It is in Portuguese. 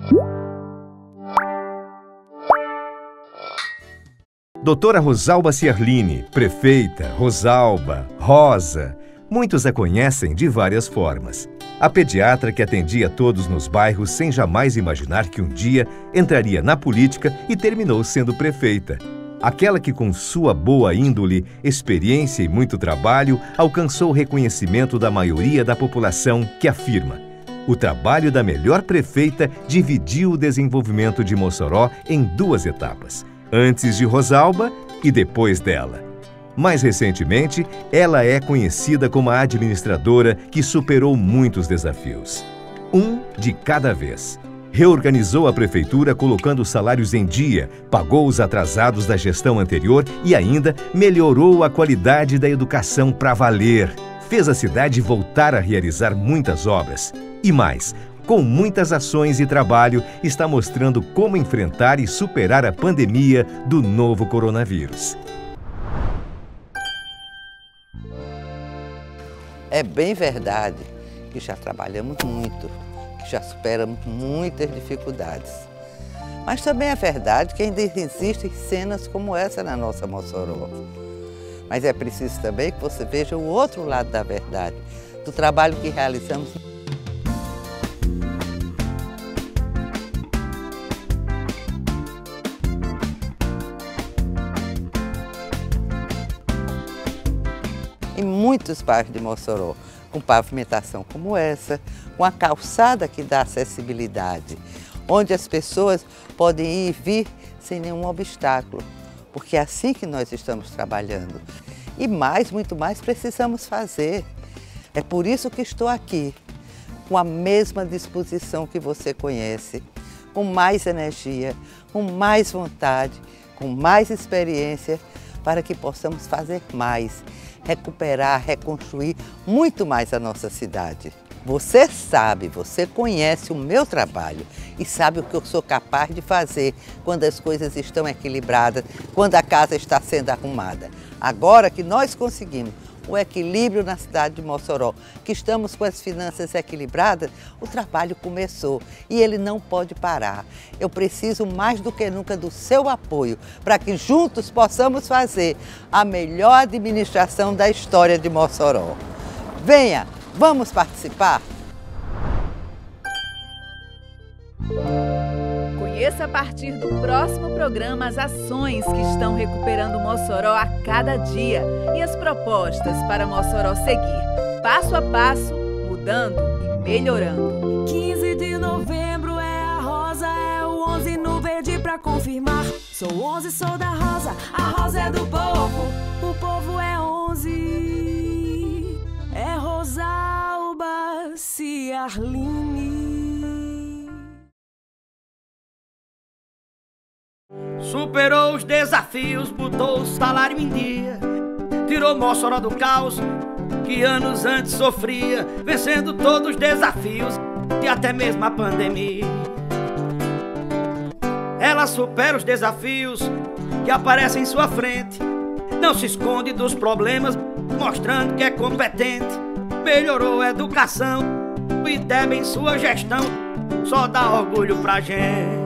Doutora Rosalba Ciarline, prefeita, Rosalba, Rosa. Muitos a conhecem de várias formas. A pediatra que atendia todos nos bairros sem jamais imaginar que um dia entraria na política e terminou sendo prefeita. Aquela que, com sua boa índole, experiência e muito trabalho, alcançou o reconhecimento da maioria da população, que afirma: o trabalho da melhor prefeita dividiu o desenvolvimento de Mossoró em 2 etapas, antes de Rosalba e depois dela. Mais recentemente, ela é conhecida como a administradora que superou muitos desafios. Um de cada vez. Reorganizou a prefeitura colocando os salários em dia, pagou os atrasados da gestão anterior e ainda melhorou a qualidade da educação para valer. Fez a cidade voltar a realizar muitas obras. E mais, com muitas ações e trabalho, está mostrando como enfrentar e superar a pandemia do novo coronavírus. É bem verdade que já trabalhamos muito, que já superamos muitas dificuldades. Mas também é verdade que ainda existem cenas como essa na nossa Mossoró. Mas é preciso também que você veja o outro lado da verdade, do trabalho que realizamos. Em muitos bairros de Mossoró, com pavimentação como essa, com a calçada que dá acessibilidade, onde as pessoas podem ir e vir sem nenhum obstáculo, porque é assim que nós estamos trabalhando. E mais, muito mais precisamos fazer. É por isso que estou aqui, com a mesma disposição que você conhece, com mais energia, com mais vontade, com mais experiência, para que possamos fazer mais, recuperar, reconstruir muito mais a nossa cidade. Você sabe, você conhece o meu trabalho e sabe o que eu sou capaz de fazer quando as coisas estão equilibradas, quando a casa está sendo arrumada. Agora que nós conseguimos o equilíbrio na cidade de Mossoró, que estamos com as finanças equilibradas, o trabalho começou e ele não pode parar. Eu preciso mais do que nunca do seu apoio para que juntos possamos fazer a melhor administração da história de Mossoró. Venha, vamos participar? Conheça a partir do próximo programa as ações que estão recuperando Mossoró a cada dia e as propostas para Mossoró seguir, passo a passo, mudando e melhorando. 15 de novembro é a rosa, é o 11 no verde pra confirmar. Sou 11, sou da rosa, a rosa é do povo, o povo é 11. É Rosalba Ciarline. Superou os desafios, botou o salário em dia, tirou Mossoró do caos que anos antes sofria, vencendo todos os desafios e até mesmo a pandemia. Ela supera os desafios que aparecem em sua frente, não se esconde dos problemas, mostrando que é competente. Melhorou a educação, o IDEB em sua gestão, só dá orgulho pra gente.